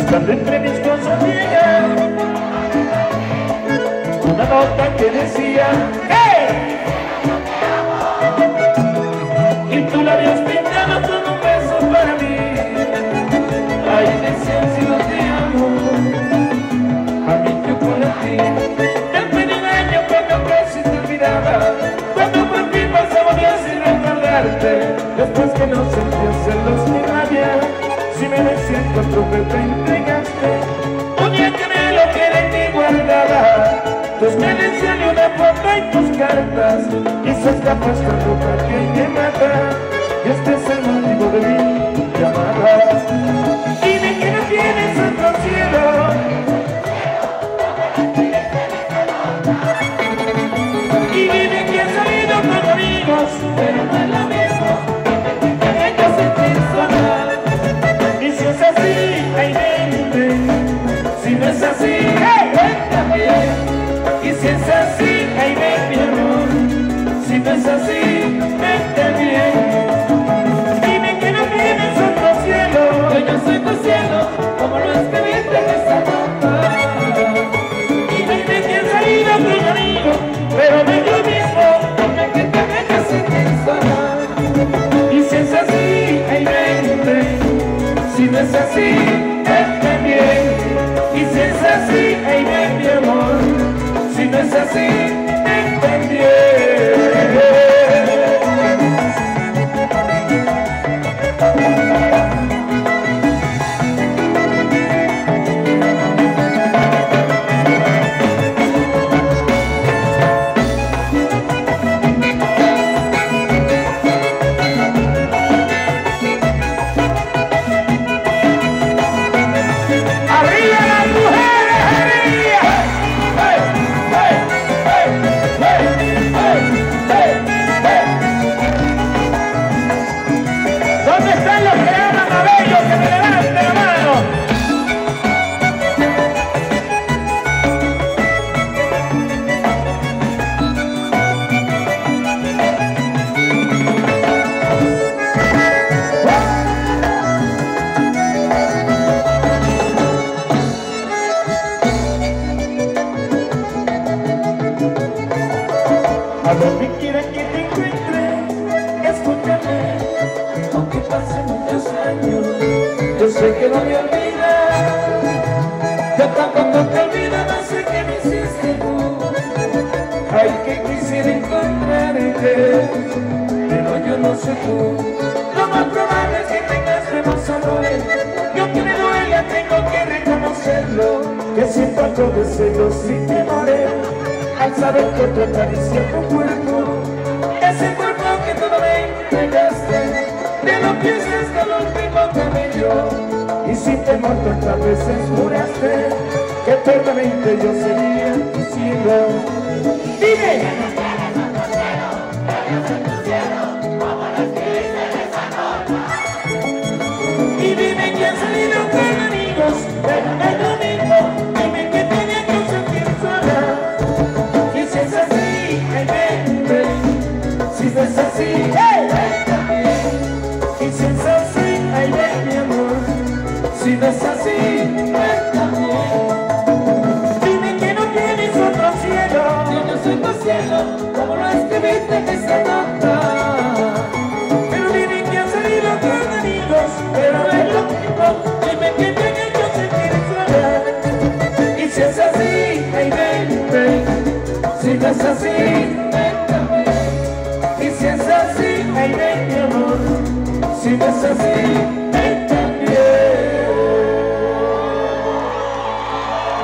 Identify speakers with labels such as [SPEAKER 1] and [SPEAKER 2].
[SPEAKER 1] Cuando entre mis cosas llega una nota que decía ¡hey! Y tú la habías pintado con un beso para mí. Ahí decía si no te amo, a mi chocolate. Después de un año cuando casi te olvidaba, cuando por fin pasaba días sin recordarte, después que no sentía celos ni rabia, si me decías cuánto me te entregaste, un día que me lo que de ti guardaba, tus credenciales y una foto y tus cartas, y se escapó esta ropa que me mata, y este es el motivo de mi llamada. Dime que no tienes otro cielo, y dime que has salido con amigos, pero no es lo mismo que yo sentir sola. Y si es así, ay vente, si no es así, hey, cuéntame. Y si es así, ay ven mi amor, si no es así, vente bien. Dime que no tienes otro cielo, que yo soy tu cielo, como lo escribiste en esa nota. Y dime que has salido con amigos, pero no es lo mismo que te dejas sentir sola. Y si es así, ay vente, si no es así, vente bien. Y si es así, ay ven mi amor, si no es así, vente bien. A donde quiera que te encuentre, escúchame, aunque pasen muchos años, yo sé que no me olvidas, yo tampoco te olvido, no sé qué me hiciste tú. Ay, que quisiera encontrarte, pero yo no sé tú. Lo más probable es que tengas nuevos amores, yo que me duela tengo que reconocerlo, que siento algo de celos y temores al saber que te acaricia tu cuerpo, ese cuerpo que tú no me entregaste, de los pies hasta el último cabello, y sin temor tantas veces juraste que eternamente yo sería tu cielo. ¡Dime! Y dime que has salido con amigos, pero no es lo mismo, dime que tenía que sentir sola. Si no es así, hey, y si es así, ay ven mi amor, si no es así, ven también. Dime que no tienes otro cielo, que yo soy tu cielo, como lo escribiste en esa nota. Pero dime que has salido con amigos, pero no es lo mismo, dime que te han hecho sentir sola. Y si es así, ay ven, si no es así, si es así, ay ven mi amor, si no es así.